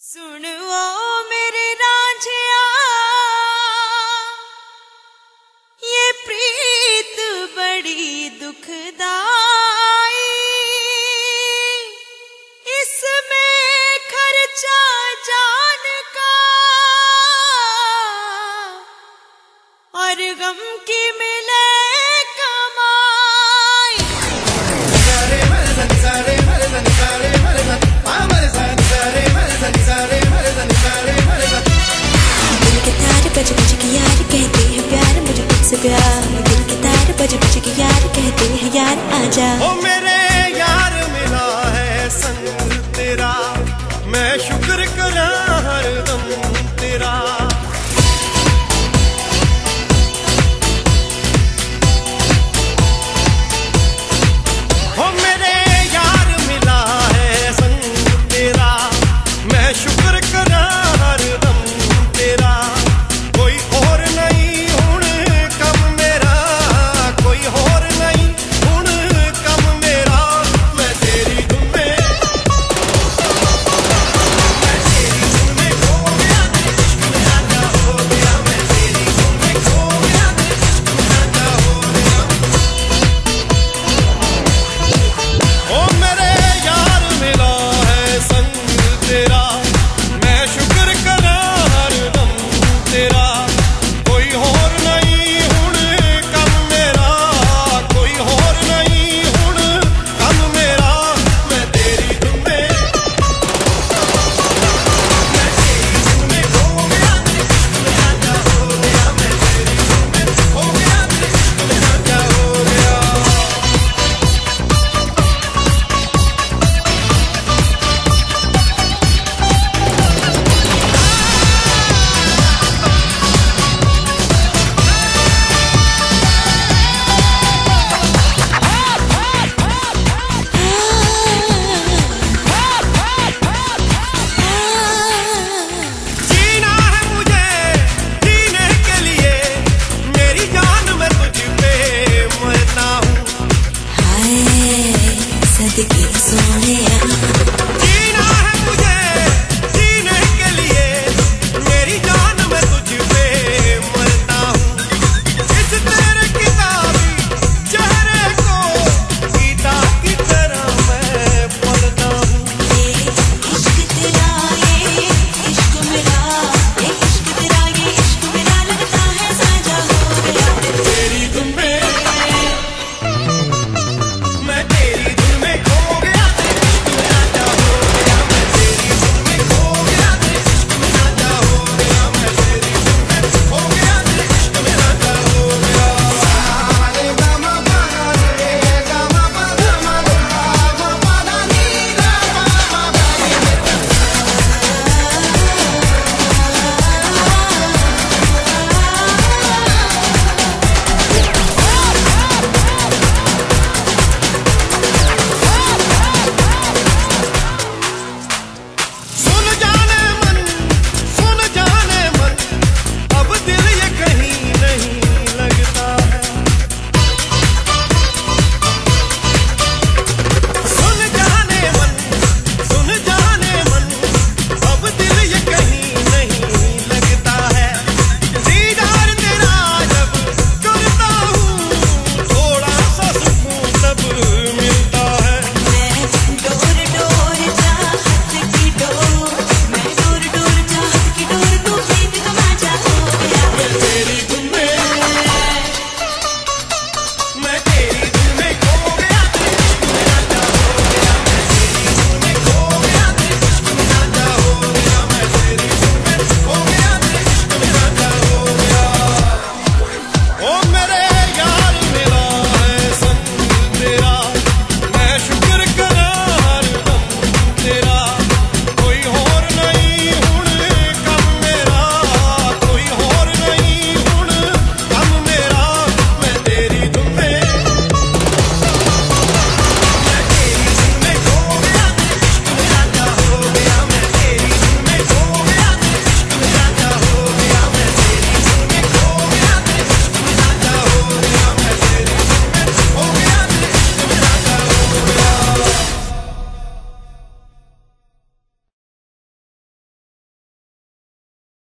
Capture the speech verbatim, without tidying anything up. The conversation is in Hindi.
सुन ओ मेरे रांझिया, ये प्रीत बड़ी दुखदाई, इसमें खर्चा जान का और गम की मिले कमाई। सारे मर्दन सारे मर्दन सारे मर्दन आमर सन सारे मर्दन सारे मर्दन सारे मर्दन। दिल के तार बज बज के यार कहते हैं प्यार, मुझे तुझसे प्यार। दिल के तार बज बज के यार कहते हैं यार आजा। ओ मेरे यार मिला है संग तेरा, मैं शुक्र करा हरदम तेरा।